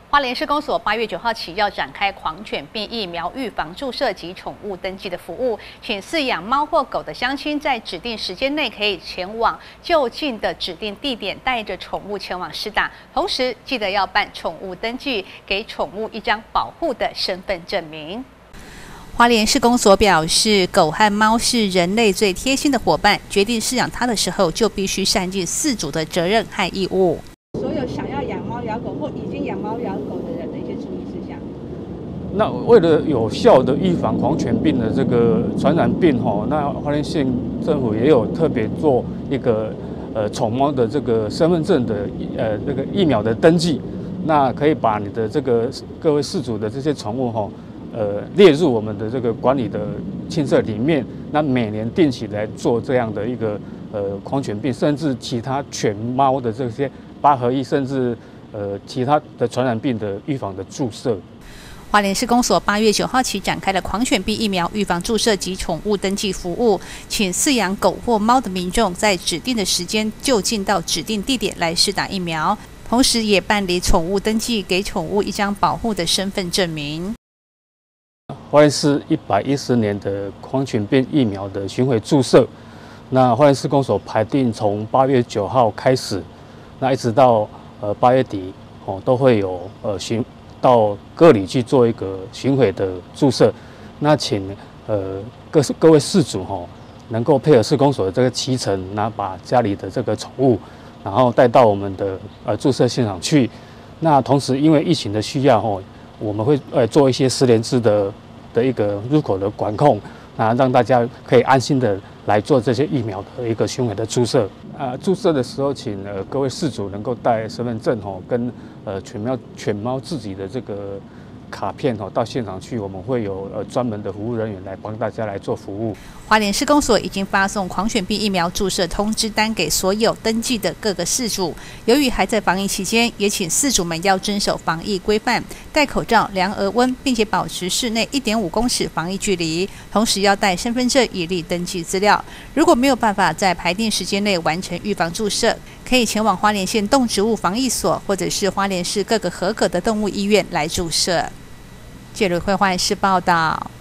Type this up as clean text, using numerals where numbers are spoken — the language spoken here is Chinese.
花莲市公所8月9号起要展开狂犬病疫苗预防注射及宠物登记的服务，请饲养猫或狗的乡亲在指定时间内可以前往就近的指定地点，带着宠物前往施打。同时，记得要办宠物登记，给宠物一张保护的身份证明。花莲市公所表示，狗和猫是人类最贴心的伙伴，决定饲养它的时候，就必须善尽饲主的责任和义务。 所有想要养猫养狗或已经养猫养狗的人的一些注意事项。 那为了有效的预防狂犬病的这个传染病那花莲县政府也有特别做一个宠猫的这个身份证的这个疫苗的登记，那可以把你的这个各位饲主的这些宠物列入我们的这个管理的清册里面，那每年定期来做这样的一个狂犬病，甚至其他犬猫的这些8合1，甚至其他的传染病的预防的注射。 花莲市公所8月9号起展开了狂犬病疫苗预防注射及宠物登记服务，请饲养狗或猫的民众在指定的时间就近到指定地点来施打疫苗，同时也办理宠物登记，给宠物一张保护的身份证明。 花莲市110年的狂犬病疫苗的巡回注射，那花莲市公所排定从8月9号开始，那一直到8月底都会有到各里去做一个巡回的注射。那请各位饲主能够配合市公所的这个期程，那把家里的这个宠物，然后带到我们的注射现场去。那同时因为疫情的需要我们会做一些10连制的一个入口的管控，那让大家可以安心的来做这些疫苗的一个巡回的注射。注射的时候，请各位饲主能够带身份证跟犬猫自己的这个卡片到现场去，我们会有专门的服务人员来帮大家来做服务。 花莲市公所已经发送狂犬病疫苗注射通知单给所有登记的各个饲主。由于还在防疫期间，也请饲主们要遵守防疫规范，戴口罩、量额温，并且保持室内1.5公尺防疫距离。同时要带身份证以利登记资料。如果没有办法在排定时间内完成预防注射，可以前往花莲县动植物防疫所或者是花莲市各个合格的动物医院来注射。记者会花莲市报道。